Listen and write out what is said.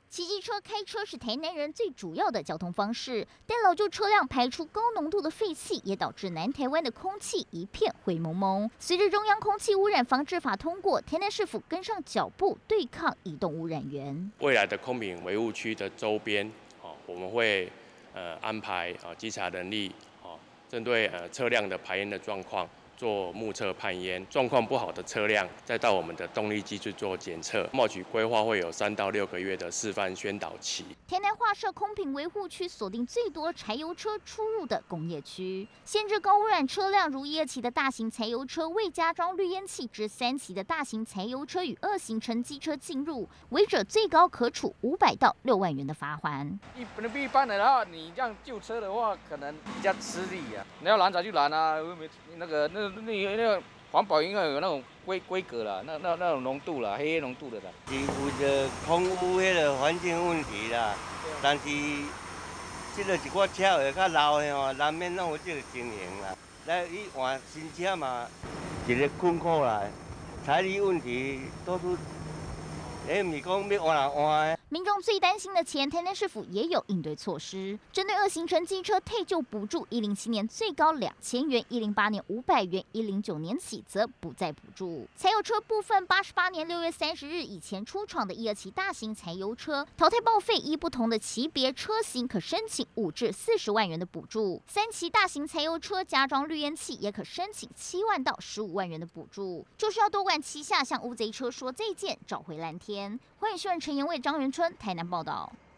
骑机车、开车是台南人最主要的交通方式，但老旧车辆排出高浓度的废气，也导致南台湾的空气一片灰蒙蒙。随着中央空气污染防治法通过，台南市府跟上脚步，对抗移动污染源。 未来的空品维护区的周边，我们会安排稽查人力，针对车辆的排烟的状况。做目测判烟，状况不好的车辆，再到我们的动力机去做检测。贸局规划会有3到6个月的示范宣导期。 台南划设空品维护区，锁定最多柴油车出入的工业区，限制高污染车辆，如1、2期的大型柴油车未加装滤烟器至3期的大型柴油车与2型乘机车进入，违者最高可处500到6万元的罚锾。 一般的话，你这样旧车的话，可能比较吃力啊。你要拦早就拦啊，那个环保应该有那种规格啦，那种浓度啦，黑浓度的啦。 是为着空污迄个环境问题啦，但是这个一寡车会较老的吼，难免拢有这个情形啦。来，伊换新车嘛，一个困苦啦，财力问题都是。不是讲要换就换的。 民众最担心的钱，台南市府也有应对措施。针对2型乘机车退旧补助，107年最高2000元，108年500元，109年起则不再补助。柴油车部分，88年6月30日以前出厂的1、2期大型柴油车淘汰报废，依不同的级别车型可申请5至40万元的补助。3期大型柴油车加装滤烟器，也可申请7万到15万元的补助。就是要多管齐下，向乌贼车说再见，找回蓝天。欢迎新闻陈延卫、张元春台南报道。